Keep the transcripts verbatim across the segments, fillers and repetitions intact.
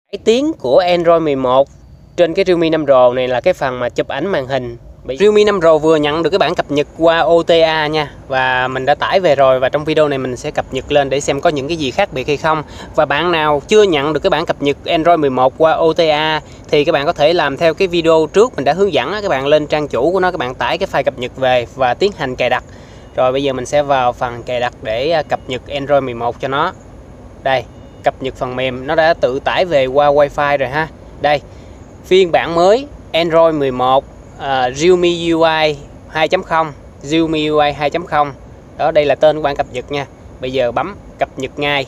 Cải tiến của Android mười một trên cái Realme năm Pro này là cái phần mà chụp ảnh màn hình. Realme năm Pro vừa nhận được cái bản cập nhật qua o tê a nha, và mình đã tải về rồi, và trong video này mình sẽ cập nhật lên để xem có những cái gì khác biệt hay không. Và bạn nào chưa nhận được cái bản cập nhật Android mười một qua o tê a thì các bạn có thể làm theo cái video trước mình đã hướng dẫn. Các bạn lên trang chủ của nó, các bạn tải cái file cập nhật về và tiến hành cài đặt. Rồi bây giờ mình sẽ vào phần cài đặt để cập nhật Android mười một cho nó. Đây, cập nhật phần mềm nó đã tự tải về qua Wi-Fi rồi ha. Đây, phiên bản mới Android mười một uh, Realme u i hai chấm không, Realme u i hai chấm không. Đó, đây là tên của bản cập nhật nha. Bây giờ bấm cập nhật ngay.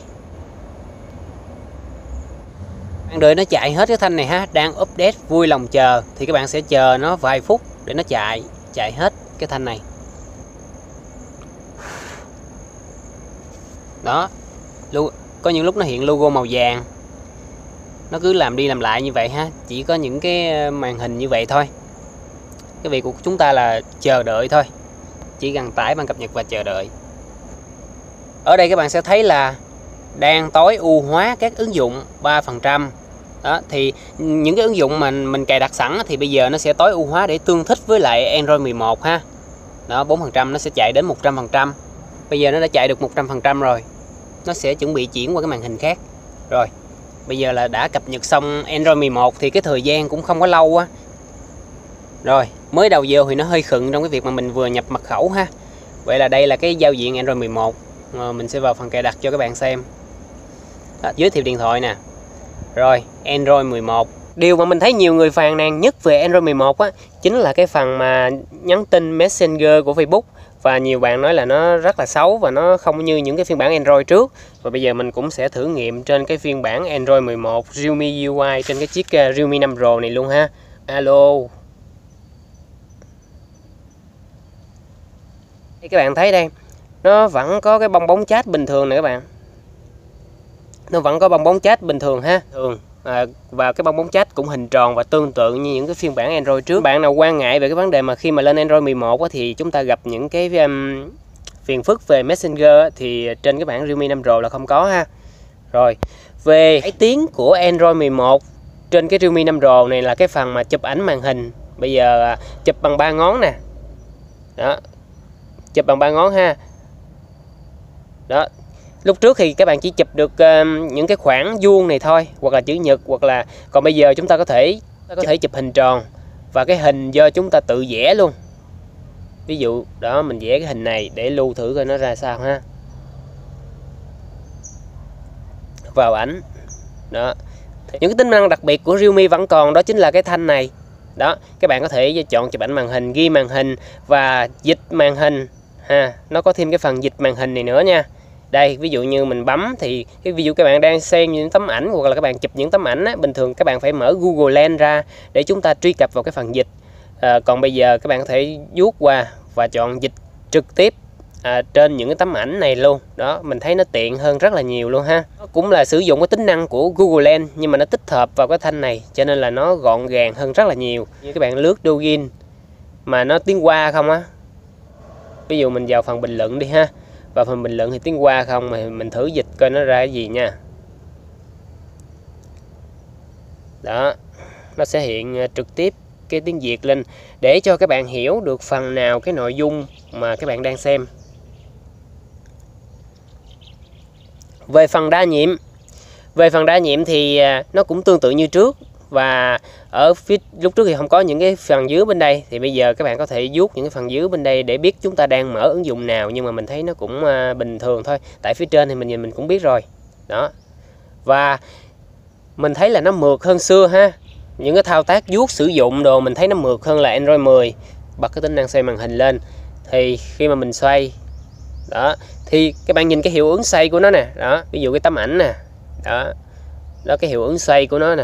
Bạn đợi nó chạy hết cái thanh này ha, đang update vui lòng chờ, thì các bạn sẽ chờ nó vài phút để nó chạy, chạy hết cái thanh này. Đó, có những lúc nó hiện logo màu vàng. Nó cứ làm đi làm lại như vậy ha, chỉ có những cái màn hình như vậy thôi. Cái việc của chúng ta là chờ đợi thôi, chỉ cần tải bản cập nhật và chờ đợi. Ở đây các bạn sẽ thấy là đang tối ưu hóa các ứng dụng ba phần trăm. Đó, thì những cái ứng dụng mà mình cài đặt sẵn thì bây giờ nó sẽ tối ưu hóa để tương thích với lại Android mười một ha. Đó, bốn phần trăm nó sẽ chạy đến một trăm phần trăm. Bây giờ nó đã chạy được một trăm phần trăm rồi. Nó sẽ chuẩn bị chuyển qua cái màn hình khác. Rồi, bây giờ là đã cập nhật xong Android mười một thì cái thời gian cũng không có lâu á. Rồi, mới đầu vô thì nó hơi khựng trong cái việc mà mình vừa nhập mật khẩu ha. Vậy là đây là cái giao diện Android mười một. Rồi, mình sẽ vào phần cài đặt cho các bạn xem. Đó, giới thiệu điện thoại nè. Rồi, Android mười một. Điều mà mình thấy nhiều người phàn nàn nhất về Android mười một á, chính là cái phần mà nhắn tin Messenger của Facebook. Và nhiều bạn nói là nó rất là xấu và nó không như những cái phiên bản Android trước. Và bây giờ mình cũng sẽ thử nghiệm trên cái phiên bản Android mười một Realme u i trên cái chiếc Realme năm Pro này luôn ha. Alo. Thì các bạn thấy đây, nó vẫn có cái bong bóng chat bình thường này các bạn. Nó vẫn có bong bóng chat bình thường ha. Thường. À, và cái bong bóng chat cũng hình tròn và tương tự như những cái phiên bản Android trước. Bạn nào quan ngại về cái vấn đề mà khi mà lên Android mười một á, thì chúng ta gặp những cái um, phiền phức về Messenger á, thì trên cái bản Realme năm Pro là không có ha. Rồi, về cải tiến của Android mười một trên cái Realme năm Pro này là cái phần mà chụp ảnh màn hình. Bây giờ chụp bằng ba ngón nè. Đó. Chụp bằng ba ngón ha. Đó. Lúc trước thì các bạn chỉ chụp được uh, những cái khoảng vuông này thôi, hoặc là chữ nhật, hoặc là còn bây giờ chúng ta có thể có thể chụp hình tròn, và cái hình do chúng ta tự vẽ luôn. Ví dụ đó, mình vẽ cái hình này để lưu thử coi nó ra sao ha. Vào ảnh. Đó. Những cái tính năng đặc biệt của Realme vẫn còn, đó chính là cái thanh này. Đó, các bạn có thể chọn chụp ảnh màn hình, ghi màn hình và dịch màn hình ha. Nó có thêm cái phần dịch màn hình này nữa nha. Đây, ví dụ như mình bấm thì cái ví dụ các bạn đang xem những tấm ảnh hoặc là các bạn chụp những tấm ảnh á, bình thường các bạn phải mở Google Lens ra để chúng ta truy cập vào cái phần dịch. À, còn bây giờ các bạn có thể vuốt qua và chọn dịch trực tiếp à, trên những cái tấm ảnh này luôn. Đó, mình thấy nó tiện hơn rất là nhiều luôn ha. Nó cũng là sử dụng cái tính năng của Google Lens nhưng mà nó tích hợp vào cái thanh này, cho nên là nó gọn gàng hơn rất là nhiều. Như các bạn lướt Douyin mà nó tiếng Hoa không á. Ví dụ mình vào phần bình luận đi ha. Và phần bình luận thì tiếng Hoa không, mà mình thử dịch coi nó ra cái gì nha. Đó, nó sẽ hiện trực tiếp cái tiếng Việt lên để cho các bạn hiểu được phần nào cái nội dung mà các bạn đang xem. Về phần đa nhiệm, về phần đa nhiệm thì nó cũng tương tự như trước. Và ở phía lúc trước thì không có những cái phần dưới bên đây, thì bây giờ các bạn có thể vuốt những cái phần dưới bên đây để biết chúng ta đang mở ứng dụng nào, nhưng mà mình thấy nó cũng uh, bình thường thôi. Tại phía trên thì mình nhìn mình cũng biết rồi. Đó. Và mình thấy là nó mượt hơn xưa ha. Những cái thao tác vuốt sử dụng đồ mình thấy nó mượt hơn là Android mười. Bật cái tính năng xoay màn hình lên thì khi mà mình xoay đó thì các bạn nhìn cái hiệu ứng xoay của nó nè. Đó, ví dụ cái tấm ảnh nè. Đó. Đó, cái hiệu ứng xoay của nó nè.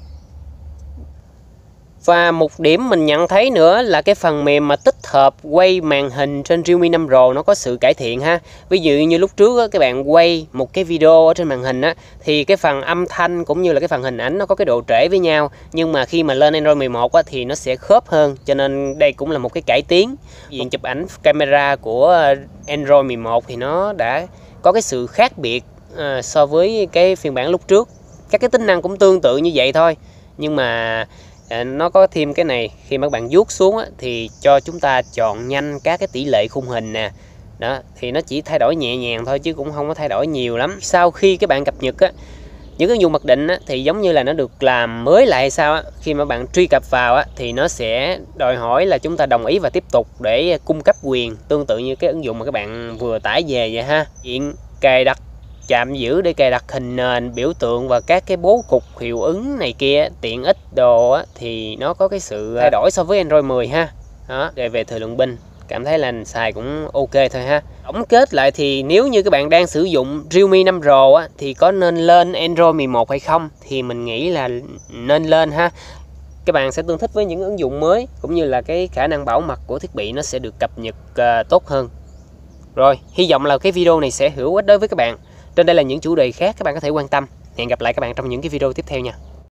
Và một điểm mình nhận thấy nữa là cái phần mềm mà tích hợp quay màn hình trên Realme năm Pro nó có sự cải thiện ha. Ví dụ như lúc trước á, các bạn quay một cái video ở trên màn hình á, thì cái phần âm thanh cũng như là cái phần hình ảnh nó có cái độ trễ với nhau. Nhưng mà khi mà lên Android mười một á, thì nó sẽ khớp hơn, cho nên đây cũng là một cái cải tiến. Diện chụp ảnh camera của Android mười một thì nó đã có cái sự khác biệt uh, so với cái phiên bản lúc trước. Các cái tính năng cũng tương tự như vậy thôi, nhưng mà à, nó có thêm cái này, khi mà các bạn vuốt xuống á, thì cho chúng ta chọn nhanh các cái tỷ lệ khung hình nè. Đó, thì nó chỉ thay đổi nhẹ nhàng thôi chứ cũng không có thay đổi nhiều lắm. Sau khi các bạn cập nhật á, những cái ứng dụng mặc định á, thì giống như là nó được làm mới lại hay sao á. Khi mà bạn truy cập vào á, thì nó sẽ đòi hỏi là chúng ta đồng ý và tiếp tục để cung cấp quyền, tương tự như cái ứng dụng mà các bạn vừa tải về vậy ha. Hiện cài đặt chạm giữ để cài đặt hình nền, biểu tượng và các cái bố cục hiệu ứng này kia, tiện ích đồ á, thì nó có cái sự thay đổi so với Android mười ha. Đó, rồi về thời lượng pin cảm thấy là xài cũng ok thôi ha. Tổng kết lại thì nếu như các bạn đang sử dụng Realme năm Pro á, thì có nên lên Android mười một hay không? Thì mình nghĩ là nên lên ha. Các bạn sẽ tương thích với những ứng dụng mới, cũng như là cái khả năng bảo mật của thiết bị nó sẽ được cập nhật uh, tốt hơn. Rồi, hy vọng là cái video này sẽ hữu ích đối với các bạn. Trên đây là những chủ đề khác các bạn có thể quan tâm. Hẹn gặp lại các bạn trong những cái video tiếp theo nha.